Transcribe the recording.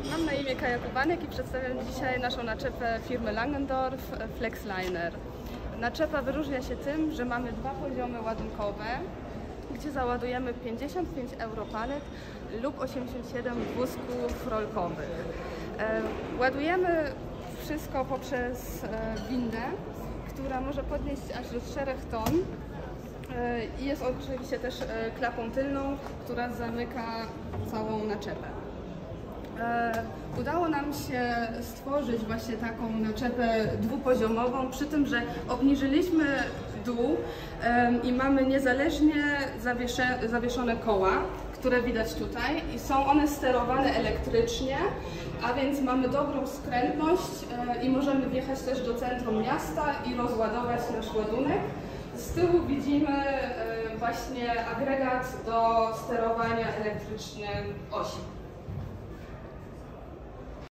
Mam na imię Kaja Kubanek i przedstawiam dzisiaj naszą naczepę firmy Langendorf Flexliner. Naczepa wyróżnia się tym, że mamy dwa poziomy ładunkowe, gdzie załadujemy 55 europalet lub 87 wózków rolkowych. Ładujemy wszystko poprzez windę, która może podnieść aż do 4 ton i jest oczywiście też klapą tylną, która zamyka całą naczepę. Udało nam się stworzyć właśnie taką naczepę dwupoziomową, przy tym, że obniżyliśmy dół i mamy niezależnie zawieszone koła, które widać tutaj, i są one sterowane elektrycznie, a więc mamy dobrą skrętność i możemy wjechać też do centrum miasta i rozładować nasz ładunek. Z tyłu widzimy właśnie agregat do sterowania elektrycznym osi.